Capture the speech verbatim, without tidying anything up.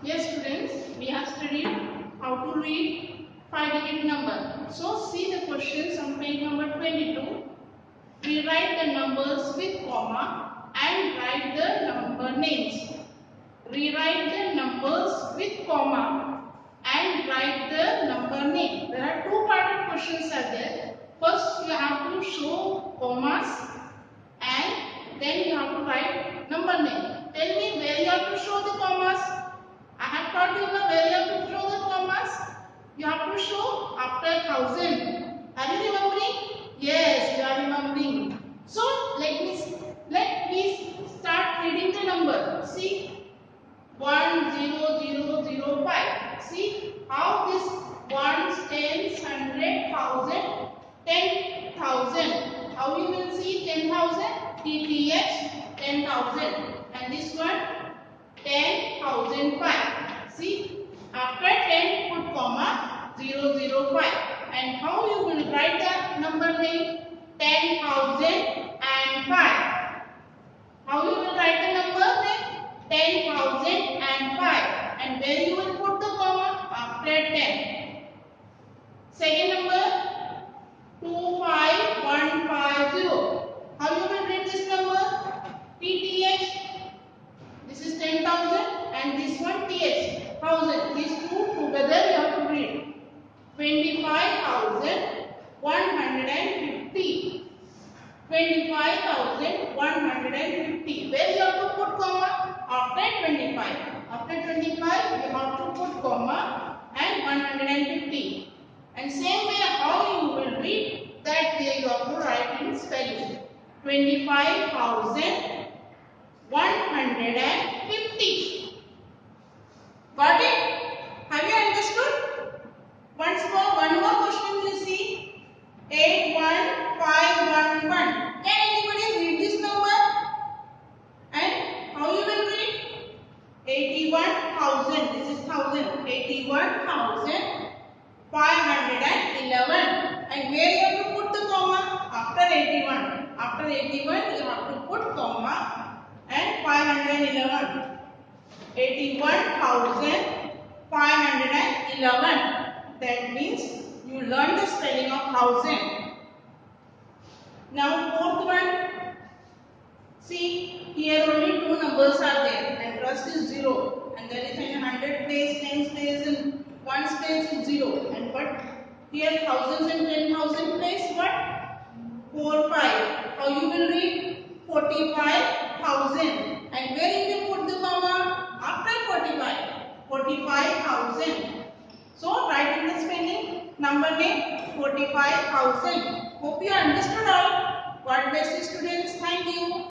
Yes students, we have studied how to read five digit number. So see the questions on page number twenty-two. We write the numbers with comma and write the number names. Rewrite the numbers with comma and write the number name. There are two part of questions are there. First you have to show commas and then you have to write number name. Tell me where you have to show the commas. I have taught you the where you have to show the commas. You have to show after thousand. Are you remembering? Yes, you are remembering. So let me let me start reading the number. See, one zero zero zero five. See how this ones, tens, hundred, thousand, ten thousand. How you will see ten thousand? T T H ten thousand, and this one ten thousand five. See, after ten put comma zero zero five. And how you will write the number name? ten thousand five. How you will write the number name? ten thousand five. And where you will put the comma? After ten. Second number two five one five zero. How you will read this number? T T H. This is ten thousand and this one T H. one thousand. These two together you have to read. twenty-five thousand one hundred fifty. twenty-five thousand one hundred fifty. Where you have to put comma? After twenty-five. After twenty-five you have to put comma and one hundred fifty. And same way how you will read, that way you have to write in spelling. twenty-five thousand one hundred fifty. Got it? Have you understood? Once more, one more question you see. eight one five one one. Can anybody read this number? And how you will read? eighty-one thousand. This is thousand. eighty-one thousand five hundred eleven. And where you have to put the comma? After eighty-one. After eighty-one you have to put comma and five hundred eleven. eighty-one thousand five hundred eleven. That means you learn the spelling of thousand. Now fourth one. See, here only two numbers are there and rest is zero. And there is in hundred place, tens place, and ones place is zero. And what? Here thousands and ten thousand place what? four five. How you will read? forty-five thousand. And where you will put the comma? After forty-five. forty-five thousand. So write in the spelling, number name forty-five thousand. Hope you understood all. God bless you students. Thank you.